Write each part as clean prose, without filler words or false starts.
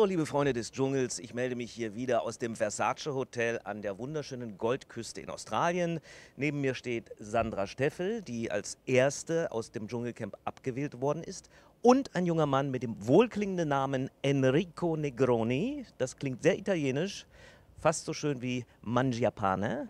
Hallo liebe Freunde des Dschungels, ich melde mich hier wieder aus dem Versace Hotel an der wunderschönen Goldküste in Australien. Neben mir steht Sandra Steffel, die als erste aus dem Dschungelcamp abgewählt worden ist. Und ein junger Mann mit dem wohlklingenden Namen Enrico Negroni. Das klingt sehr italienisch, fast so schön wie Mangiapane.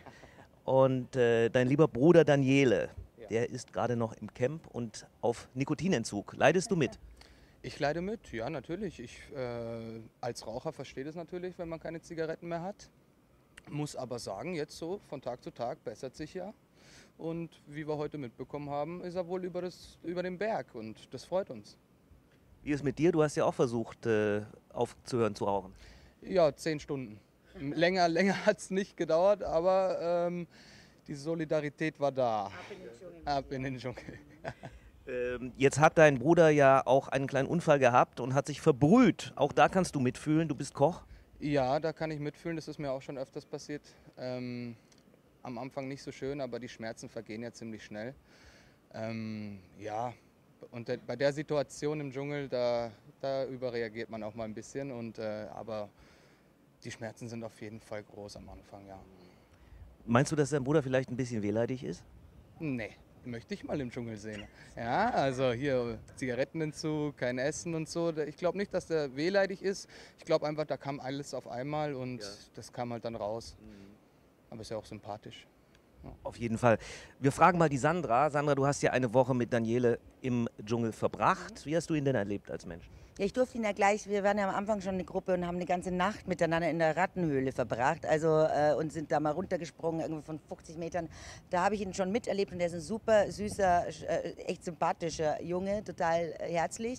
Und dein lieber Bruder Daniele, der ist gerade noch im Camp und auf Nikotinentzug. Leidest du mit? Ich leide mit, ja, natürlich. Ich als Raucher verstehe das natürlich, wenn man keine Zigaretten mehr hat. Muss aber sagen, jetzt so von Tag zu Tag bessert sich ja. Und wie wir heute mitbekommen haben, ist er wohl über den Berg und das freut uns. Wie ist mit dir? Du hast ja auch versucht, aufzuhören zu rauchen. Ja, 10 Stunden. Länger hat es nicht gedauert, aber die Solidarität war da. Ab in den Dschungel. Jetzt hat dein Bruder ja auch einen kleinen Unfall gehabt und hat sich verbrüht. Auch da kannst du mitfühlen, du bist Koch. Ja, da kann ich mitfühlen, das ist mir auch schon öfters passiert. Am Anfang nicht so schön, aber die Schmerzen vergehen ja ziemlich schnell. Ja, und bei der Situation im Dschungel, da überreagiert man auch mal ein bisschen. Aber die Schmerzen sind auf jeden Fall groß am Anfang, ja. Meinst du, dass dein Bruder vielleicht ein bisschen wehleidig ist? Nee, möchte ich mal im Dschungel sehen. Ja, also hier Zigarettenentzug, kein Essen und so. Ich glaube nicht, dass der wehleidig ist. Ich glaube einfach, da kam alles auf einmal und das kam halt dann raus. Aber ist ja auch sympathisch. Auf jeden Fall. Wir fragen mal die Sandra. Sandra, du hast ja eine Woche mit Daniele im Dschungel verbracht. Wie hast du ihn denn erlebt als Mensch? Ja, ich durfte ihn ja gleich, wir waren ja am Anfang schon eine Gruppe und haben eine ganze Nacht miteinander in der Rattenhöhle verbracht, und sind da mal runtergesprungen, irgendwie von 50 Metern. Da habe ich ihn schon miterlebt und er ist ein super süßer, echt sympathischer Junge, total herzlich.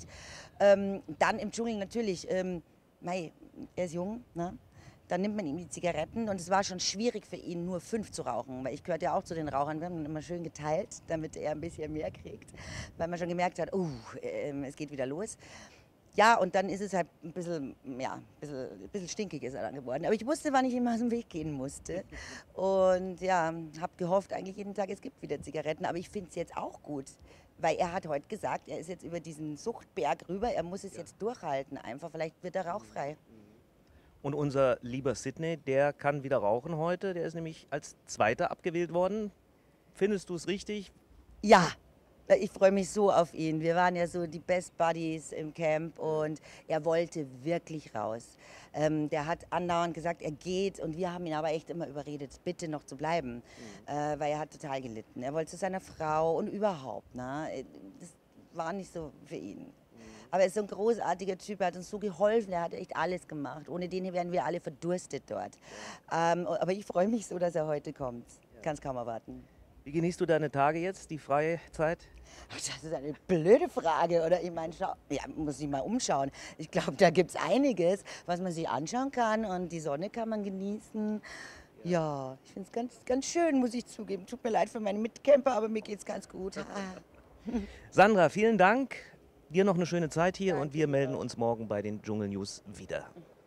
Dann im Dschungel natürlich, er ist jung, ne? Dann nimmt man ihm die Zigaretten und es war schon schwierig für ihn, nur 5 zu rauchen, weil ich gehörte ja auch zu den Rauchern. Wir haben ihn immer schön geteilt, damit er ein bisschen mehr kriegt, weil man schon gemerkt hat, es geht wieder los. Ja, und dann ist es halt ein bisschen stinkig ist er dann geworden. Aber ich wusste, wann ich ihm aus dem Weg gehen musste. Und ja, habe gehofft eigentlich jeden Tag, es gibt wieder Zigaretten. Aber ich finde es jetzt auch gut, weil er hat heute gesagt, er ist jetzt über diesen Suchtberg rüber, er muss es jetzt durchhalten einfach, vielleicht wird er rauchfrei. Und unser lieber Sydney, der kann wieder rauchen heute. Der ist nämlich als Zweiter abgewählt worden. Findest du es richtig? Ja, ich freue mich so auf ihn. Wir waren ja so die Best Buddies im Camp und er wollte wirklich raus. Der hat andauernd gesagt, er geht und wir haben ihn aber echt immer überredet, bitte noch zu bleiben, weil er hat total gelitten. Er wollte zu seiner Frau und überhaupt, ne? Das war nicht so für ihn. Aber er ist so ein großartiger Typ, er hat uns so geholfen, er hat echt alles gemacht. Ohne den wären wir alle verdurstet dort. Aber ich freue mich so, dass er heute kommt. Kann es kaum erwarten. Wie genießt du deine Tage jetzt, die freie Zeit? Das ist eine blöde Frage, oder? Ich meine, muss ich mal umschauen. Ich glaube, da gibt es einiges, was man sich anschauen kann und die Sonne kann man genießen. Ja, ich finde es ganz, ganz schön, muss ich zugeben. Tut mir leid für meine Mitcamper, aber mir geht es ganz gut. Sandra, vielen Dank. Dir noch eine schöne Zeit hier und wir melden uns morgen bei den Dschungel News wieder.